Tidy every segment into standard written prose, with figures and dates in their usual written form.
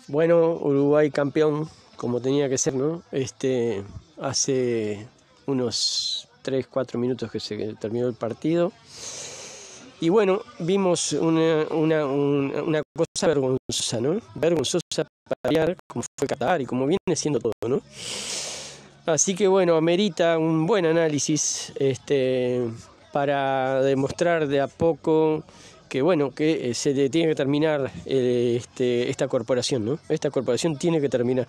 Bueno, Uruguay campeón, como tenía que ser, ¿no? Hace unos 3-4 minutos que se terminó el partido. Y bueno, vimos una cosa vergonzosa, ¿no? Vergonzosa para variar, como fue Qatar y como viene siendo todo, ¿no? Así que bueno, amerita un buen análisis para demostrar de a poco que bueno, que se le tiene que terminar esta corporación, ¿no? Esta corporación tiene que terminar.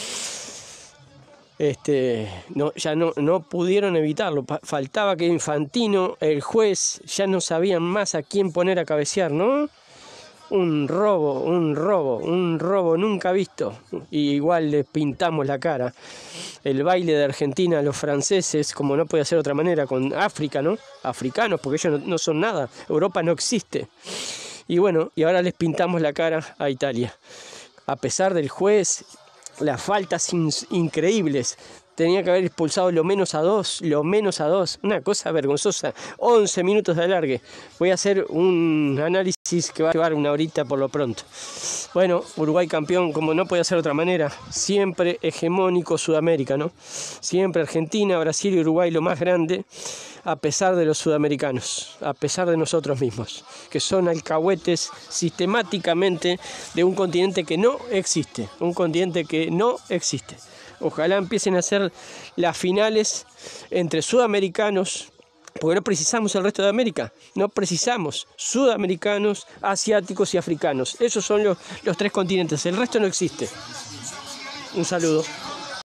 Ya no pudieron evitarlo. Faltaba que Infantino, el juez, ya no sabían más a quién poner a cabecear, ¿no? Un robo nunca visto. Y igual les pintamos la cara. El baile de Argentina a los franceses, como no puede ser de otra manera, con África, ¿no? Africanos, porque ellos no son nada. Europa no existe. Y bueno, y ahora les pintamos la cara a Italia. A pesar del juez, las faltas increíbles. Tenía que haber expulsado lo menos a dos. Una cosa vergonzosa. 11 minutos de alargue. Voy a hacer un análisis que va a llevar una horita por lo pronto. Bueno, Uruguay campeón, como no puede ser de otra manera. Siempre hegemónico Sudamérica, ¿no? Siempre Argentina, Brasil y Uruguay lo más grande. A pesar de los sudamericanos, a pesar de nosotros mismos, que son alcahuetes sistemáticamente de un continente que no existe, Ojalá empiecen a hacer las finales entre sudamericanos, porque no precisamos el resto de América, no precisamos sudamericanos, asiáticos y africanos. Esos son los 3 continentes, el resto no existe. Un saludo.